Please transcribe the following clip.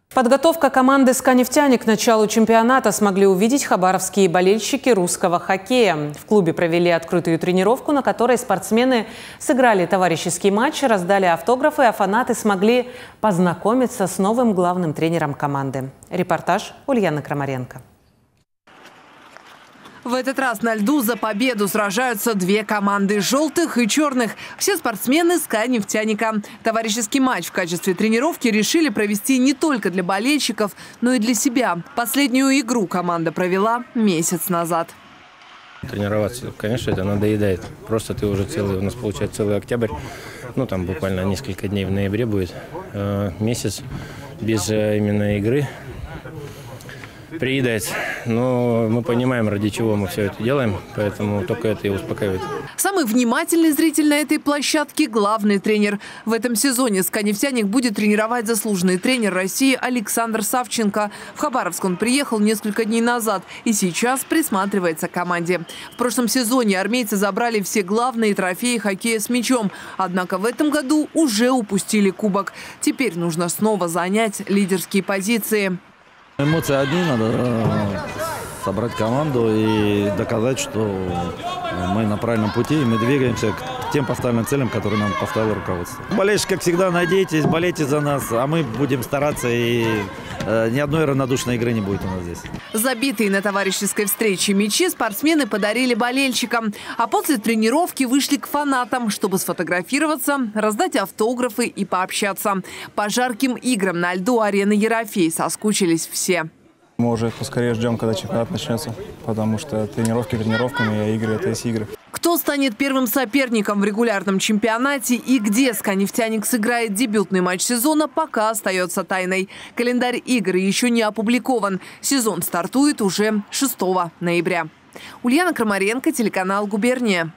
Подготовка команды «СКА-Нефтяник» к началу чемпионата смогли увидеть хабаровские болельщики русского хоккея. В клубе провели открытую тренировку, на которой спортсмены сыграли товарищеский матч, раздали автографы, а фанаты смогли познакомиться с новым главным тренером команды. Репортаж Ульяны Крамаренко. В этот раз на льду за победу сражаются две команды – желтых и черных. Все спортсмены «СКА-Нефтяника». Товарищеский матч в качестве тренировки решили провести не только для болельщиков, но и для себя. Последнюю игру команда провела месяц назад. Тренироваться, конечно, это надоедает. Просто ты уже у нас получается целый октябрь, там буквально несколько дней в ноябре будет, месяц без именно игры. Приедается. Но мы понимаем, ради чего мы все это делаем, поэтому только это и успокаивает. Самый внимательный зритель на этой площадке – главный тренер. В этом сезоне «СКА-Нефтяник» будет тренировать заслуженный тренер России Александр Савченко. В Хабаровск он приехал несколько дней назад и сейчас присматривается к команде. В прошлом сезоне армейцы забрали все главные трофеи хоккея с мячом. Однако в этом году уже упустили кубок. Теперь нужно снова занять лидерские позиции. Эмоции одни, надо собрать команду и доказать, что мы на правильном пути, и мы двигаемся к тем поставленным целям, которые нам поставило руководство. Болельщики, как всегда, надейтесь, болейте за нас, а мы будем стараться, и ни одной равнодушной игры не будет у нас здесь. Забитые на товарищеской встрече мячи спортсмены подарили болельщикам, а после тренировки вышли к фанатам, чтобы сфотографироваться, раздать автографы и пообщаться. По жарким играм на льду арены Ерофей соскучились все. Мы уже поскорее ждем, когда чемпионат начнется, потому что тренировки тренировками, а игры – это есть игры. Кто станет первым соперником в регулярном чемпионате и где «СКА-Нефтяник» сыграет дебютный матч сезона, пока остается тайной. Календарь игр еще не опубликован. Сезон стартует уже 6 ноября. Ульяна Крамаренко, телеканал «Губерния».